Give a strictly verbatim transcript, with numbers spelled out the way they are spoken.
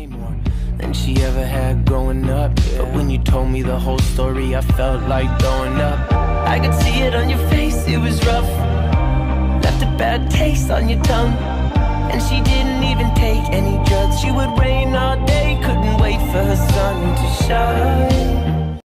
more than she ever had growing up. But when you told me the whole story, I felt like throwing up. I could see it on your face, it was rough. Left a bad taste on your tongue. And she didn't even take any drugs